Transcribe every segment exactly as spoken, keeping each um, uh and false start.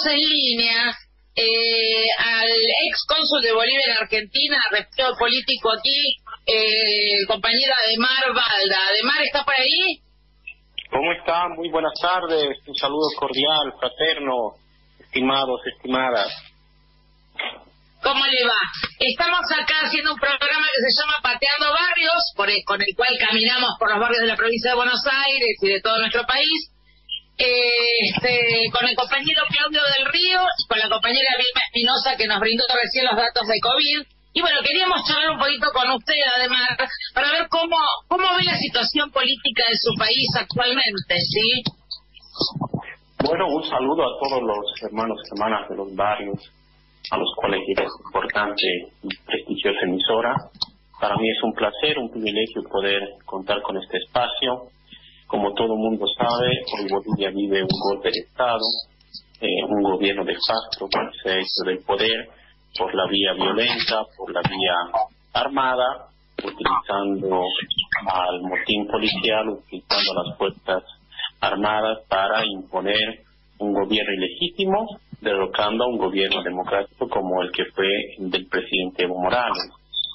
en línea eh, al ex cónsul de Bolivia en Argentina, representante político aquí, eh, compañera Ademar Balda. Ademar, ¿está por ahí? ¿Cómo está? Muy buenas tardes. Un saludo cordial, fraterno, estimados, estimadas. ¿Cómo le va? Estamos acá haciendo un programa que se llama Pateando Barrios, por el, con el cual caminamos por los barrios de la provincia de Buenos Aires y de todo nuestro país, eh, este, con el compañero Claudio del Río y con la compañera Vilma Espinosa, que nos brindó recién los datos de COVID. Y bueno, queríamos charlar un poquito con usted, además, para ver cómo cómo ve la situación política de su país actualmente, ¿sí? Bueno, un saludo a todos los hermanos y hermanas de los barrios, a los cuales es importante y prestigiosa emisora. Para mí es un placer, un privilegio poder contar con este espacio. Como todo mundo sabe, hoy Bolivia vive un golpe de Estado, eh, un gobierno de facto que se ha hecho del poder por la vía violenta, por la vía armada, utilizando al motín policial, utilizando las fuerzas armadas para imponer un gobierno ilegítimo, derrocando a un gobierno democrático como el que fue el del presidente Evo Morales.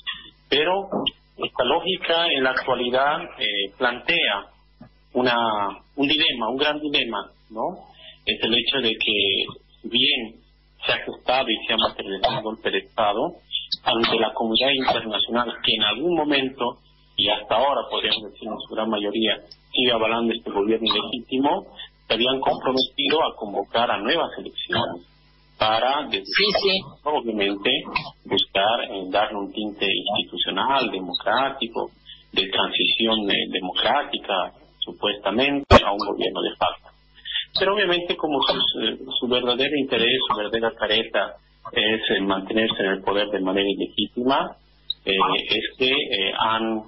Pero esta lógica en la actualidad eh, plantea una un dilema, un gran dilema, ¿no? Es el hecho de que, si bien se ha gestado y se ha materializado un golpe de Estado, ante la comunidad internacional que en algún momento, y hasta ahora podríamos decir en su gran mayoría, sigue avalando este gobierno ilegítimo, se habían comprometido a convocar a nuevas elecciones para, desde sí, sí. obviamente, buscar eh, darle un tinte institucional, democrático, de transición eh, democrática, supuestamente, a un gobierno de facto. Pero obviamente, como su, su verdadero interés, su verdadera careta es eh, mantenerse en el poder de manera ilegítima, eh, es que eh, han,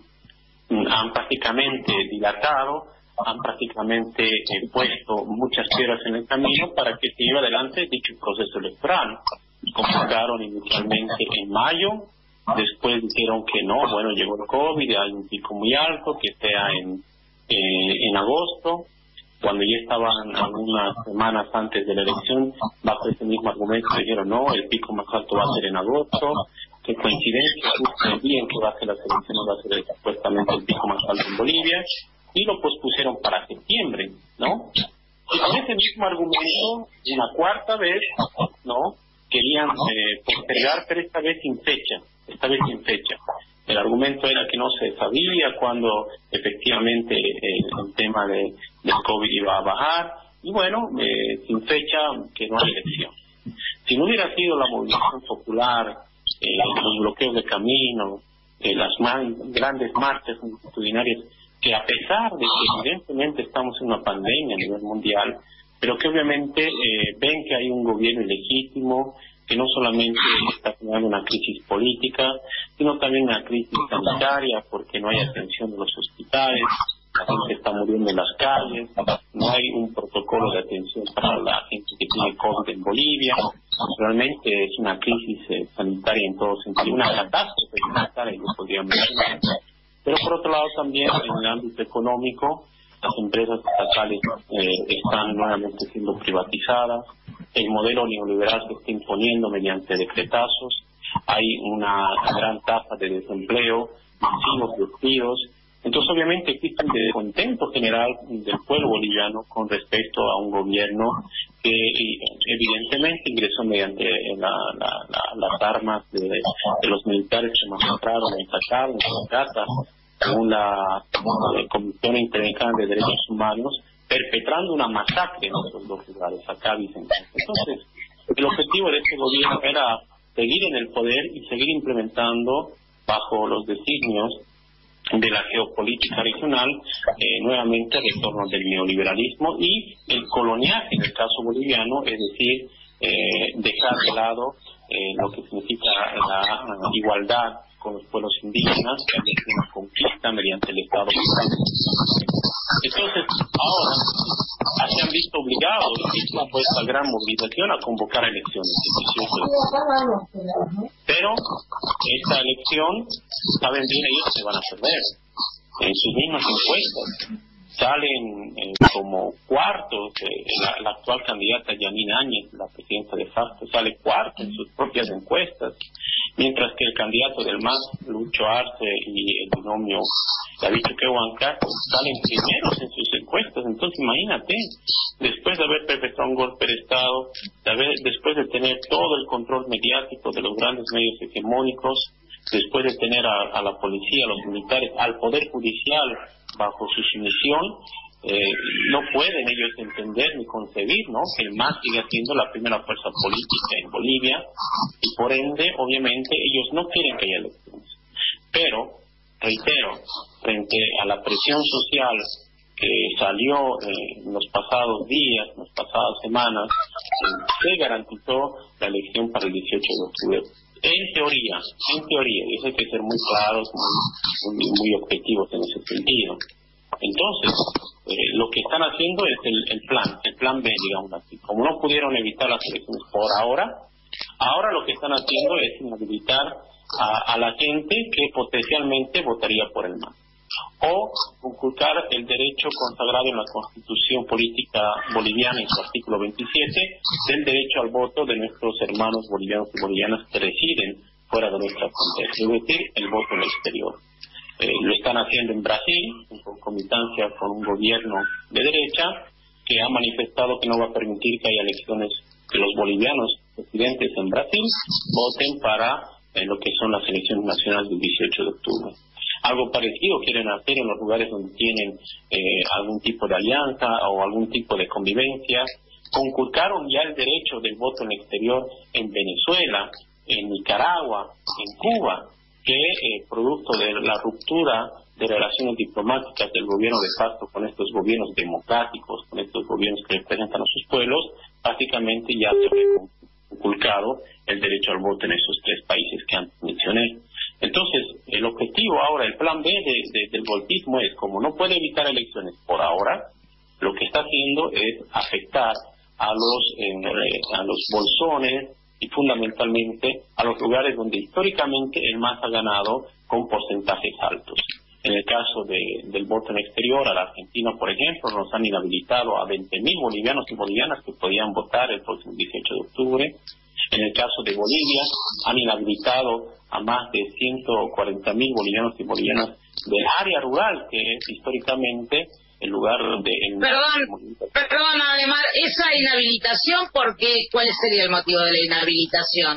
han prácticamente dilatado, han prácticamente eh, puesto muchas piedras en el camino para que se lleve adelante dicho proceso electoral. Convocaron inicialmente en mayo, después dijeron que no, bueno, llegó el COVID, hay un pico muy alto, que sea en, eh, en agosto. Cuando ya estaban algunas semanas antes de la elección, bajo ese mismo argumento dijeron no, el pico más alto va a ser en agosto, que coincidencia, justo el día en que va a ser las elecciones va a ser supuestamente el pico más alto en Bolivia, y lo pospusieron para septiembre, ¿no? Y con ese mismo argumento, una cuarta vez, ¿no? Querían eh, postergar, pero esta vez sin fecha, esta vez sin fecha. El argumento era que no se sabía cuándo efectivamente eh, el tema de, del COVID iba a bajar, y bueno, eh, sin fecha que no hay elección. Si no hubiera sido la movilización popular, eh, los bloqueos de camino, eh, las man, grandes marchas multitudinarias, que a pesar de que evidentemente estamos en una pandemia a nivel mundial, pero que obviamente eh, ven que hay un gobierno ilegítimo, que no solamente está generando una crisis política, sino también una crisis sanitaria, porque no hay atención en los hospitales, la gente está muriendo en las calles, no hay un protocolo de atención para la gente que tiene COVID en Bolivia. Realmente es una crisis eh, sanitaria en todo sentido, una catástrofe sanitaria, que podríamos decir. Pero por otro lado también en el ámbito económico, las empresas estatales eh, están nuevamente siendo privatizadas, el modelo neoliberal se está imponiendo mediante decretazos, hay una gran tasa de desempleo, masivos despidos. Entonces obviamente existe un descontento general del pueblo boliviano con respecto a un gobierno que evidentemente ingresó mediante la, la, la, las armas de, de los militares que masacraron y sacaron en casa, según la eh, Comisión Interamericana de Derechos Humanos, perpetrando una masacre en otros dos lugares, acá dicen. Entonces, el objetivo de este gobierno era seguir en el poder y seguir implementando bajo los designios de la geopolítica regional, eh, nuevamente el retorno del neoliberalismo y el coloniaje en el caso boliviano, es decir, eh, dejar de lado eh, lo que significa la uh, igualdad con los pueblos indígenas, que es una conquista mediante el Estado. Entonces, ahora se han visto obligados, y ha puesto a gran movilización, a convocar elecciones. Pero esta elección, saben bien ellos que van a perder en sus mismas encuestas. salen eh, como cuartos, eh, la, la actual candidata Yanine Áñez, la presidenta de FACTO, sale cuarto en sus propias encuestas, mientras que el candidato del M A S, Lucho Arce, y el binomio David Choquehuanca salen primeros en sus encuestas. Entonces imagínate, después de haber perpetrado un golpe de Estado, de haber, después de tener todo el control mediático de los grandes medios hegemónicos, después de tener a, a la policía, a los militares, al Poder Judicial bajo su sumisión, eh, no pueden ellos entender ni concebir, ¿no?, que el M A S siga siendo la primera fuerza política en Bolivia, y por ende, obviamente, ellos no quieren que haya elecciones. Pero, reitero, frente a la presión social que salió eh, en los pasados días, en las pasadas semanas, eh, se garantizó la elección para el dieciocho de octubre. En teoría, en teoría, y eso hay que ser muy claros, muy, muy, muy objetivos en ese sentido. Entonces, eh, lo que están haciendo es el, el plan, el plan B, digamos así. Como no pudieron evitar las elecciones por ahora, ahora lo que están haciendo es inhabilitar a, a la gente que potencialmente votaría por el M A S, o conculcar el derecho consagrado en la Constitución Política Boliviana en su artículo veintisiete del derecho al voto de nuestros hermanos bolivianos y bolivianas que residen fuera de nuestra frontera, es decir, el voto en el exterior. Eh, lo están haciendo en Brasil, en concomitancia con un gobierno de derecha que ha manifestado que no va a permitir que haya elecciones, que los bolivianos residentes en Brasil voten para eh, lo que son las elecciones nacionales del dieciocho de octubre. Algo parecido quieren hacer en los lugares donde tienen eh, algún tipo de alianza o algún tipo de convivencia. Conculcaron ya el derecho del voto en el exterior en Venezuela, en Nicaragua, en Cuba, que eh, producto de la ruptura de relaciones diplomáticas del gobierno de facto con estos gobiernos democráticos, con estos gobiernos que representan a sus pueblos, básicamente ya se ha conculcado el derecho al voto en esos tres países que antes mencioné. Entonces, el objetivo ahora, el plan B de, de, del golpismo es, como no puede evitar elecciones por ahora, lo que está haciendo es afectar a los, eh, a los bolsones y fundamentalmente a los lugares donde históricamente el M A S ha ganado con porcentajes altos. En el caso de, del voto en exterior, a la Argentina, por ejemplo, nos han inhabilitado a veinte mil bolivianos y bolivianas que podían votar el próximo dieciocho de octubre. En el caso de Bolivia, han inhabilitado a más de ciento cuarenta mil bolivianos y bolivianas del área rural, que es históricamente el lugar de... El perdón, perdón, además, esa inhabilitación, ¿por qué? ¿Cuál sería el motivo de la inhabilitación?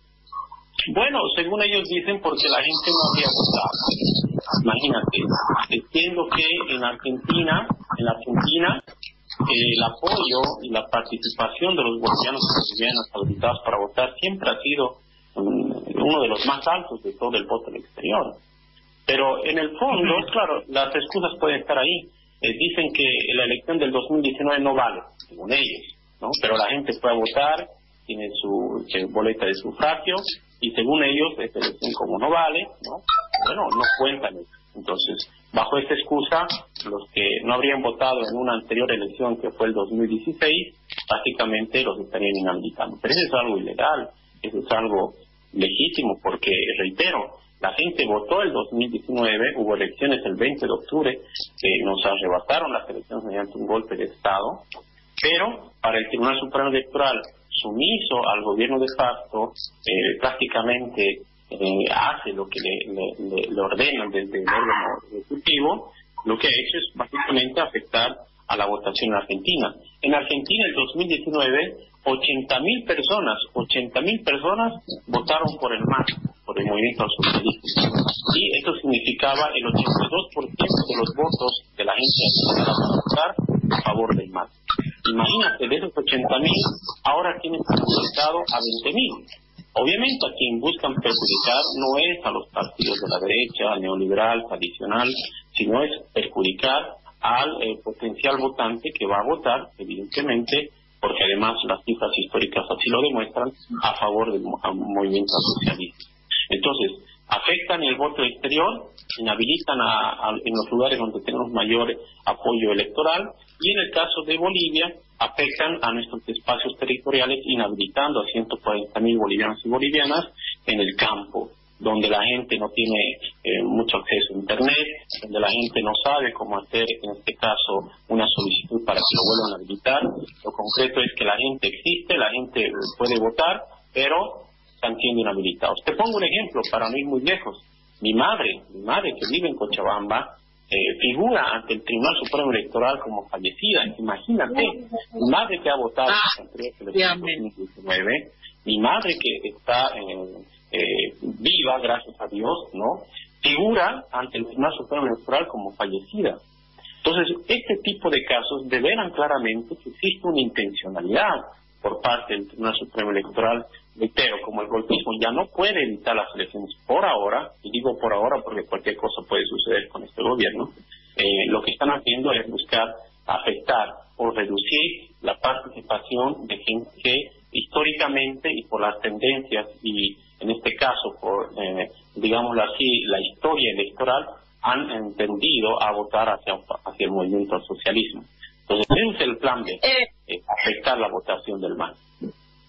Bueno, según ellos dicen, porque la gente no había votado. Imagínate, entiendo que en Argentina, en Argentina, eh, el apoyo y la participación de los bolivianos y bolivianas habilitados para votar siempre ha sido um, uno de los más altos de todo el voto en el exterior. Pero en el fondo, claro, las excusas pueden estar ahí. Eh, dicen que la elección del dos mil diecinueve no vale, según ellos, ¿no? Pero la gente puede votar, tiene su eh, boleta de sufragio, y según ellos, esta elección como no vale, ¿no? Bueno, no cuentan eso. Entonces, bajo esta excusa, los que no habrían votado en una anterior elección, que fue el dos mil dieciséis, básicamente los estarían inhabilitando. Pero eso es algo ilegal, eso es algo legítimo, porque, reitero, la gente votó el dos mil diecinueve, hubo elecciones el veinte de octubre, que nos arrebataron las elecciones mediante un golpe de Estado, pero para el Tribunal Supremo Electoral, sumiso al gobierno de facto, eh, prácticamente eh, hace lo que le, le, le, le ordenan desde el órgano ejecutivo, lo que ha hecho es básicamente afectar a la votación en Argentina. En Argentina, el dos mil diecinueve, ochenta mil personas, ochenta mil personas votaron por el M A S, por el Movimiento al Socialismo. Y esto significaba el ochenta y dos por ciento de los votos de la gente argentina para votar a favor del M A S. Imagínate, de esos ochenta mil, ahora tienen perjudicado a veinte mil. Obviamente a quien buscan perjudicar no es a los partidos de la derecha, neoliberal, tradicional, sino es perjudicar al eh, potencial votante que va a votar, evidentemente, porque además las cifras históricas así lo demuestran, a favor del movimiento socialista. Entonces, afectan el voto exterior, inhabilitan a, a, en los lugares donde tenemos mayor apoyo electoral, y en el caso de Bolivia, afectan a nuestros espacios territoriales, inhabilitando a ciento cuarenta mil bolivianos y bolivianas en el campo, donde la gente no tiene eh, mucho acceso a Internet, donde la gente no sabe cómo hacer, en este caso, una solicitud para que lo vuelvan a habilitar. Lo concreto es que la gente existe, la gente puede votar, pero están siendo inhabilitados. Te pongo un ejemplo, para no ir muy lejos. Mi madre, mi madre que vive en Cochabamba, eh, figura ante el Tribunal Supremo Electoral como fallecida. Imagínate, mi madre que ha votado en el dos mil diecinueve, mi madre que está eh, eh, viva, gracias a Dios, ¿no?, figura ante el Tribunal Supremo Electoral como fallecida. Entonces, este tipo de casos develan claramente que existe una intencionalidad por parte del Tribunal Supremo Electoral. Reitero, como el golpismo ya no puede evitar las elecciones por ahora, y digo por ahora porque cualquier cosa puede suceder con este gobierno, eh, lo que están haciendo es buscar afectar o reducir la participación de gente que históricamente y por las tendencias y en este caso por, eh, digámoslo así, la historia electoral, han entendido a votar hacia, hacia el movimiento al socialismo. Entonces, ese es el plan de eh, afectar la votación del M A S.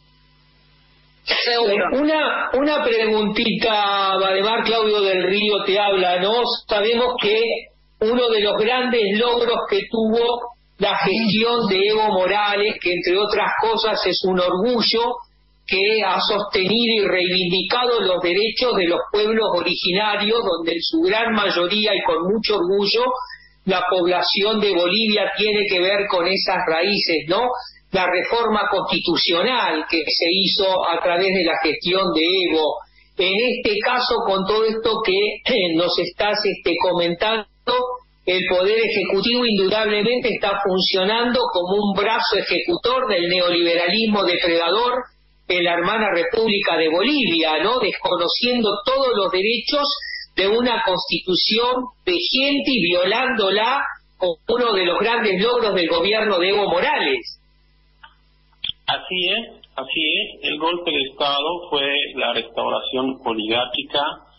Una, una preguntita, Valdemar. Claudio del Río te habla, ¿no? Sabemos que uno de los grandes logros que tuvo la gestión de Evo Morales, que entre otras cosas es un orgullo, que ha sostenido y reivindicado los derechos de los pueblos originarios, donde en su gran mayoría y con mucho orgullo la población de Bolivia tiene que ver con esas raíces, ¿no? La reforma constitucional que se hizo a través de la gestión de Evo. En este caso, con todo esto que eh, nos estás este, comentando, el Poder Ejecutivo indudablemente está funcionando como un brazo ejecutor del neoliberalismo depredador en la hermana República de Bolivia, ¿no?, desconociendo todos los derechos de una constitución vigente y violándola como uno de los grandes logros del gobierno de Evo Morales. Así es, así es. El golpe de Estado fue la restauración oligárquica,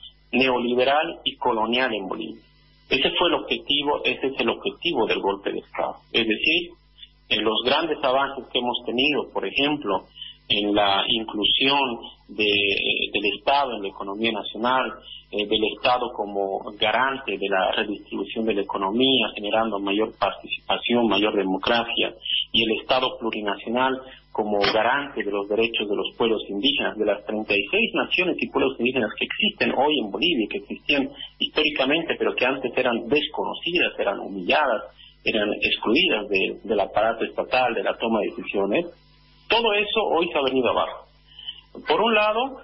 neoliberal y colonial en Bolivia. Ese fue el objetivo, ese es el objetivo del golpe de Estado. Es decir, en los grandes avances que hemos tenido, por ejemplo, en la inclusión de, del Estado en la economía nacional, eh, del Estado como garante de la redistribución de la economía, generando mayor participación, mayor democracia, y el Estado plurinacional como garante de los derechos de los pueblos indígenas, de las treinta y seis naciones y pueblos indígenas que existen hoy en Bolivia, que existían históricamente, pero que antes eran desconocidas, eran humilladas, eran excluidas de, del aparato estatal, de la toma de decisiones. Todo eso hoy se ha venido abajo. Por un lado,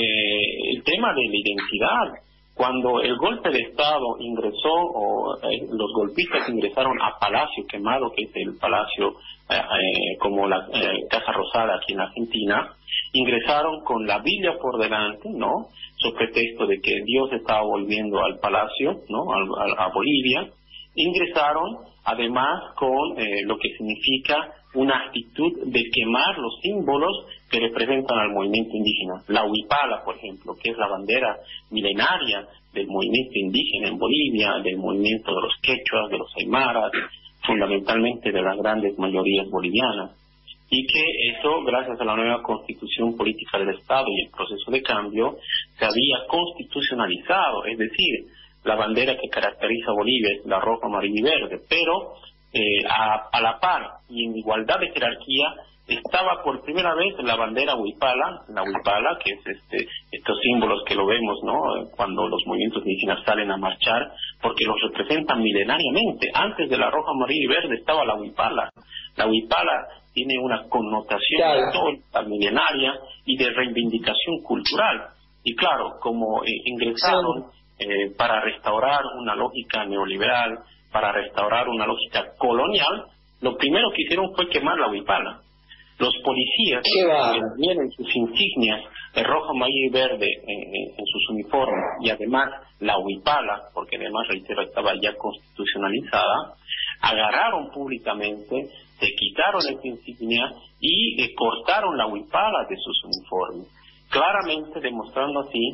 eh, el tema de la identidad. Cuando el golpe de Estado ingresó, o eh, los golpistas ingresaron a Palacio Quemado, que es el palacio eh, eh, como la eh, Casa Rosada aquí en Argentina, ingresaron con la Biblia por delante, ¿no?, sobre pretexto de que Dios estaba volviendo al palacio, ¿no?, a, a, a Bolivia. Ingresaron además con eh, lo que significa una actitud de quemar los símbolos que representan al movimiento indígena. La huipala, por ejemplo, que es la bandera milenaria del movimiento indígena en Bolivia, del movimiento de los quechuas, de los aymaras, fundamentalmente de las grandes mayorías bolivianas. Y que eso, gracias a la nueva constitución política del Estado y el proceso de cambio, se había constitucionalizado, es decir, la bandera que caracteriza a Bolivia es la roja, amarilla y verde, pero eh, a, a la par y en igualdad de jerarquía estaba por primera vez la bandera huipala, la huipala, que es este estos símbolos que lo vemos, ¿no?, cuando los movimientos indígenas salen a marchar, porque los representan milenariamente. Antes de la roja, amarilla y verde estaba la huipala. La huipala tiene una connotación claro. histórica, milenaria y de reivindicación cultural. Y claro, como eh, ingresaron eh, para restaurar una lógica neoliberal, para restaurar una lógica colonial, lo primero que hicieron fue quemar la huipala. Los policías que tienen sus insignias de rojo, amarillo y verde en, en sus uniformes, y además la huipala, porque además, reitero, estaba ya constitucionalizada, agarraron públicamente, se quitaron esa insignia y eh, cortaron la huipala de sus uniformes, claramente demostrando así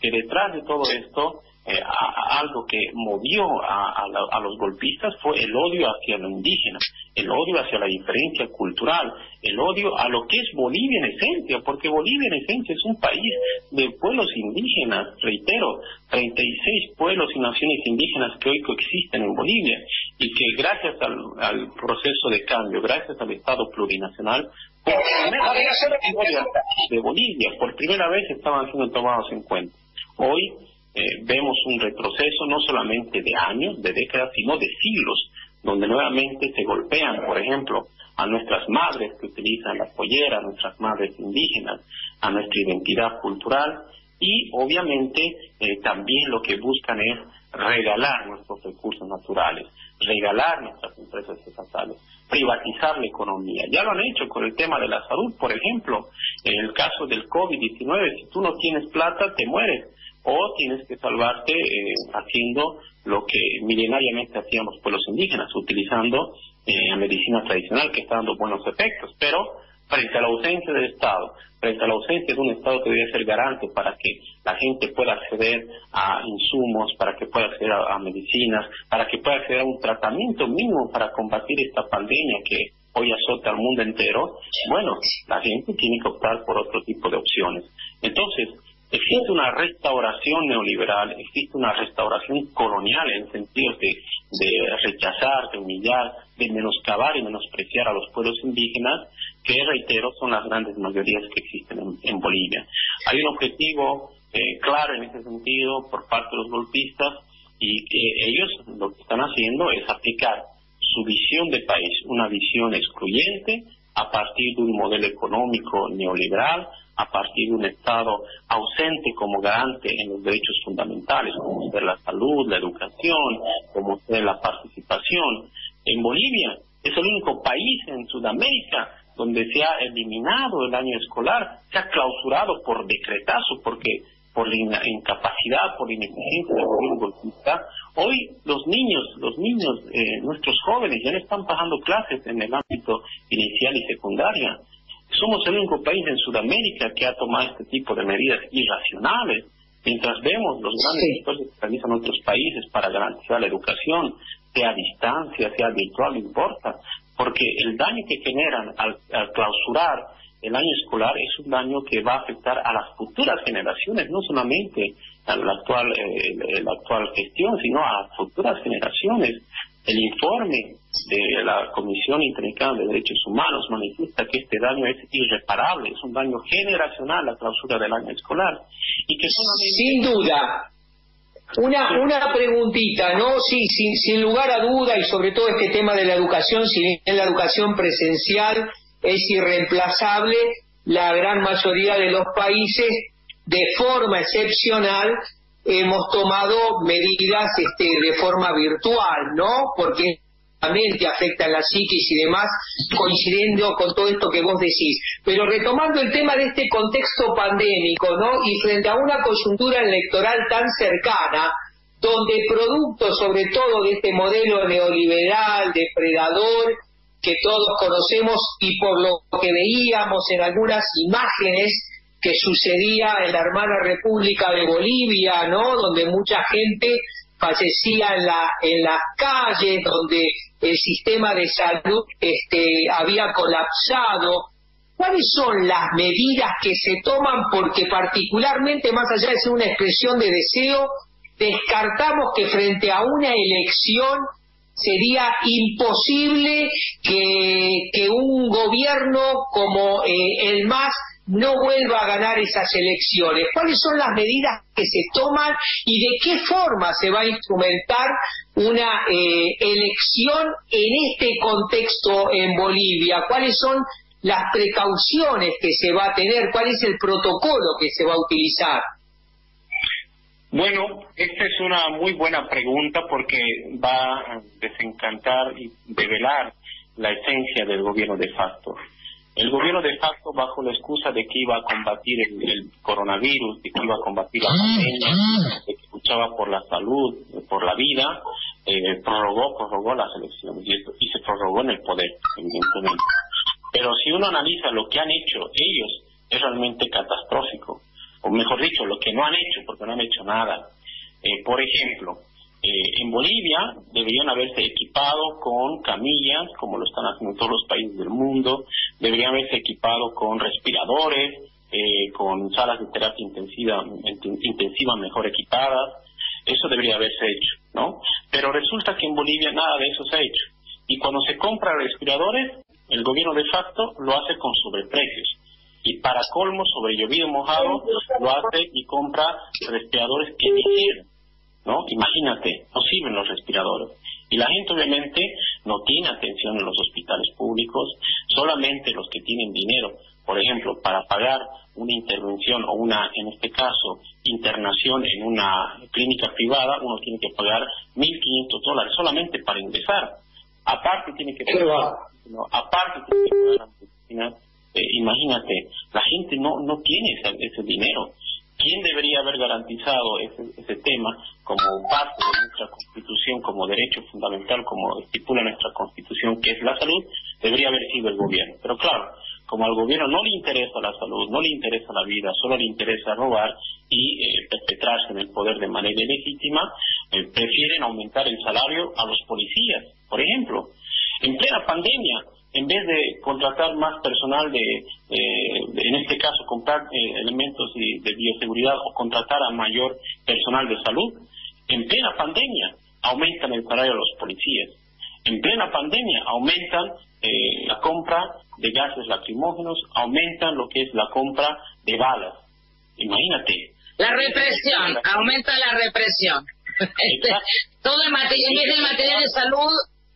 que detrás de todo esto, eh, a, a algo que movió a, a, la, a los golpistas fue el odio hacia lo indígena, el odio hacia la diferencia cultural, el odio a lo que es Bolivia en esencia, porque Bolivia en esencia es un país de pueblos indígenas, reitero, treinta y seis pueblos y naciones indígenas que hoy coexisten en Bolivia, y que gracias al, al proceso de cambio, gracias al Estado plurinacional, por primera vez en la historia de Bolivia, por primera vez estaban siendo tomados en cuenta. Hoy eh, vemos un retroceso no solamente de años, de décadas, sino de siglos, donde nuevamente se golpean, por ejemplo, a nuestras madres que utilizan la pollera, a nuestras madres indígenas, a nuestra identidad cultural, y obviamente eh, también lo que buscan es regalar nuestros recursos naturales, regalar nuestras empresas estatales, privatizar la economía. Ya lo han hecho con el tema de la salud, por ejemplo. En el caso del COVID diecinueve, si tú no tienes plata, te mueres, o tienes que salvarte eh, haciendo lo que milenariamente hacían los pueblos indígenas, utilizando eh, medicina tradicional que está dando buenos efectos. Pero frente a la ausencia del Estado, frente a la ausencia de un Estado que debe ser garante para que la gente pueda acceder a insumos, para que pueda acceder a, a medicinas, para que pueda acceder a un tratamiento mínimo para combatir esta pandemia que hoy azota al mundo entero, bueno, la gente tiene que optar por otro tipo de opciones. Entonces, existe una restauración neoliberal, existe una restauración colonial en el sentido de, de rechazar, de humillar, de menoscabar y menospreciar a los pueblos indígenas, que, reitero, son las grandes mayorías que existen en, en Bolivia. Hay un objetivo eh, claro en ese sentido por parte de los golpistas, y eh, ellos lo que están haciendo es aplicar su visión de país, una visión excluyente a partir de un modelo económico neoliberal, a partir de un Estado ausente como garante en los derechos fundamentales, como ser la salud, la educación, como ser la participación. En Bolivia es el único país en Sudamérica donde se ha eliminado el año escolar, se ha clausurado por decretazo, porque por la incapacidad, por la ineficiencia del gobierno golpista. Hoy los niños, los niños, eh, nuestros jóvenes ya no están pasando clases en el ámbito inicial y secundaria. Somos el único país en Sudamérica que ha tomado este tipo de medidas irracionales, mientras vemos los grandes sí. esfuerzos que realizan otros países para garantizar la educación, sea a distancia, sea virtual, no importa, porque el daño que generan al, al clausurar el año escolar es un daño que va a afectar a las futuras generaciones, no solamente a la actual, eh, la actual gestión, sino a las futuras generaciones. El informe de la Comisión Interamericana de Derechos Humanos manifiesta que este daño es irreparable, es un daño generacional la clausura del año escolar. Y que solamente... Sin duda. Una una preguntita, ¿no? Sí, sin, sin lugar a duda, y sobre todo este tema de la educación, si bien la educación presencial es irreemplazable, la gran mayoría de los países, de forma excepcional, hemos tomado medidas este, de forma virtual, ¿no? Porque realmente afectan la psiquis y demás, coincidiendo con todo esto que vos decís. Pero retomando el tema de este contexto pandémico, ¿no? Y frente a una coyuntura electoral tan cercana, donde producto sobre todo de este modelo neoliberal, depredador, que todos conocemos y por lo que veíamos en algunas imágenes que sucedía en la hermana República de Bolivia, ¿no? Donde mucha gente fallecía en la en las calles, donde el sistema de salud este había colapsado. ¿Cuáles son las medidas que se toman? Porque particularmente, más allá de ser una expresión de deseo, descartamos que frente a una elección sería imposible que, que un gobierno como eh, el M A S no vuelva a ganar esas elecciones. ¿Cuáles son las medidas que se toman y de qué forma se va a instrumentar una eh, elección en este contexto en Bolivia? ¿Cuáles son las precauciones que se va a tener? ¿Cuál es el protocolo que se va a utilizar? Bueno, esta es una muy buena pregunta porque va a desencantar y develar la esencia del gobierno de facto. El gobierno de facto, bajo la excusa de que iba a combatir el, el coronavirus, de que iba a combatir la pandemia, de que luchaba por la salud, por la vida, eh, prorrogó, prorrogó las elecciones y, esto, y se prorrogó en el poder, evidentemente. Pero si uno analiza lo que han hecho ellos, es realmente catastrófico. o mejor dicho, lo que no han hecho, porque no han hecho nada. Eh, por ejemplo, eh, en Bolivia deberían haberse equipado con camillas, como lo están haciendo en todos los países del mundo, deberían haberse equipado con respiradores, eh, con salas de terapia intensiva, intensiva mejor equipadas. Eso debería haberse hecho, ¿no? Pero resulta que en Bolivia nada de eso se ha hecho. Y cuando se compra respiradores, el gobierno de facto lo hace con sobreprecios. Y para colmo, sobre llovido mojado, lo hace y compra respiradores que ni sirven, ¿no? Imagínate, no sirven los respiradores. Y la gente obviamente no tiene atención en los hospitales públicos, solamente los que tienen dinero, por ejemplo, para pagar una intervención o una, en este caso, internación en una clínica privada, uno tiene que pagar mil quinientos dólares solamente para ingresar. Aparte tiene que pagar, no, aparte tiene que pagar la medicina. Eh, imagínate, la gente no no tiene ese, ese dinero. ¿Quién debería haber garantizado ese, ese tema como parte de nuestra Constitución, como derecho fundamental, como estipula nuestra Constitución, que es la salud? Debería haber sido el gobierno. Pero claro, como al gobierno no le interesa la salud, no le interesa la vida, solo le interesa robar y eh, perpetrarse en el poder de manera ilegítima, eh, prefieren aumentar el salario a los policías. Por ejemplo, en plena pandemia, en vez de contratar más personal, de, eh, de en este caso comprar eh, elementos de, de bioseguridad o contratar a mayor personal de salud, en plena pandemia aumentan el salario a los policías. En plena pandemia aumentan eh, la compra de gases lacrimógenos, aumentan lo que es la compra de balas. Imagínate. La represión, aumenta la represión. Todo el material, en vez del material de salud.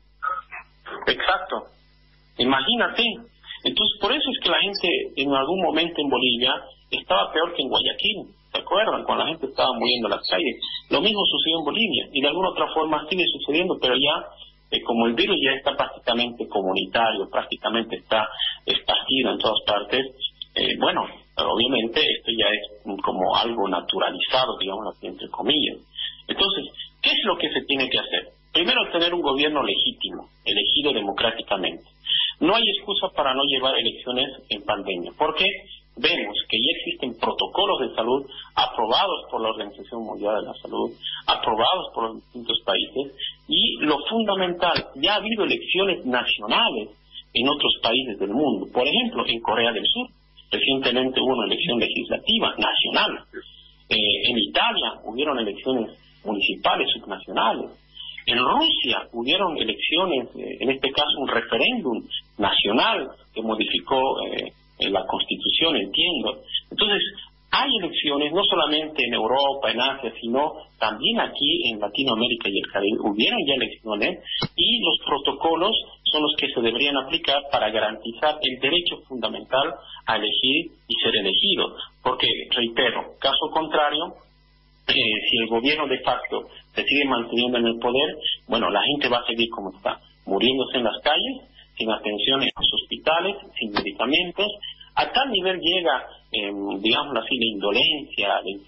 Exacto. Imagínate. Entonces, por eso es que la gente en algún momento en Bolivia estaba peor que en Guayaquil. ¿Se acuerdan? Cuando la gente estaba muriendo en las calles. Lo mismo sucedió en Bolivia y de alguna otra forma sigue sucediendo, pero ya eh, como el virus ya está prácticamente comunitario, prácticamente está esparcido en todas partes, eh, bueno, obviamente esto ya es como algo naturalizado, digamos así, entre comillas. Entonces, ¿qué es lo que se tiene que hacer? Primero, tener un gobierno legítimo, elegido democráticamente. No hay excusa para no llevar elecciones en pandemia, porque vemos que ya existen protocolos de salud aprobados por la Organización Mundial de la Salud, aprobados por los distintos países, y lo fundamental, ya ha habido elecciones nacionales en otros países del mundo. Por ejemplo, en Corea del Sur, recientemente hubo una elección legislativa nacional. Eh, en Italia hubieron elecciones municipales subnacionales. En Rusia hubieron elecciones, eh, en este caso un referéndum nacional que modificó eh, la Constitución, entiendo. Entonces, hay elecciones no solamente en Europa, en Asia, sino también aquí en Latinoamérica y el Caribe. Hubieron ya elecciones y los protocolos son los que se deberían aplicar para garantizar el derecho fundamental a elegir y ser elegido. Porque, reitero, caso contrario, Eh, si el gobierno de facto se sigue manteniendo en el poder, bueno, la gente va a seguir como está, muriéndose en las calles, sin atención en los hospitales, sin medicamentos. A tal nivel llega, eh, digamos así, la indolencia,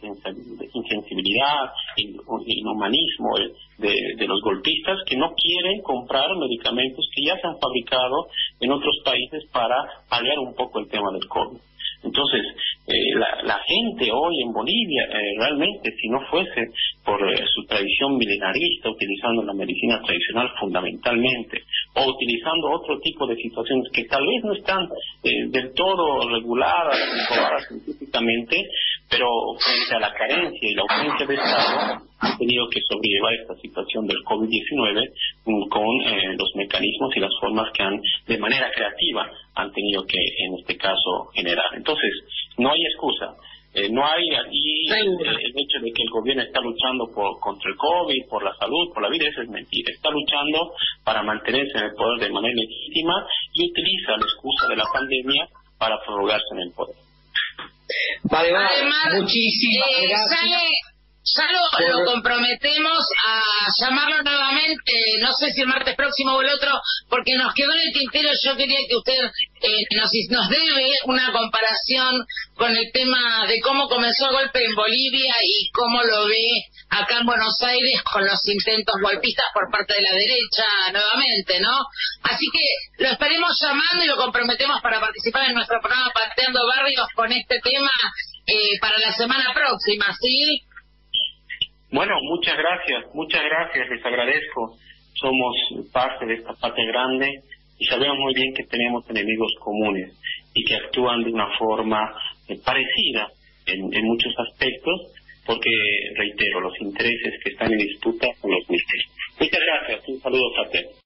la insensibilidad, el inhumanismo de, de los golpistas que no quieren comprar medicamentos que ya se han fabricado en otros países para paliar un poco el tema del COVID. Entonces, eh, la, la gente hoy en Bolivia, eh, realmente, si no fuese por eh, su tradición milenarista, utilizando la medicina tradicional fundamentalmente, o utilizando otro tipo de situaciones que tal vez no están eh, del todo reguladas, comprobadas científicamente, pero frente a la carencia y la ausencia de Estado, han tenido que sobrellevar esta situación del COVID diecinueve con eh, los mecanismos y las formas que han, de manera creativa, han tenido que, en este caso, generar. Entonces, no hay excusa. Eh, no hay allí eh, el hecho de que el gobierno está luchando por contra el COVID, por la salud, por la vida, eso es mentira. Está luchando para mantenerse en el poder de manera legítima y utiliza la excusa de la pandemia para prorrogarse en el poder. Vale, vale. Además, muchísimas eh, gracias. Sale, ya lo, lo comprometemos a llamarlo nuevamente, no sé si el martes próximo o el otro, porque nos quedó en el tintero. Yo quería que usted eh, nos, nos debe una comparación con el tema de cómo comenzó el golpe en Bolivia y cómo lo ve acá en Buenos Aires con los intentos golpistas por parte de la derecha nuevamente, ¿no? Así que lo estaremos llamando y lo comprometemos para participar en nuestro programa Pateando Barrios con este tema eh, para la semana próxima, ¿sí? Bueno, muchas gracias, muchas gracias, les agradezco. Somos parte de esta patria grande y sabemos muy bien que tenemos enemigos comunes y que actúan de una forma eh, parecida en, en muchos aspectos, porque, reitero, los intereses que están en disputa son los mismos. Muchas gracias, un saludo fraterno.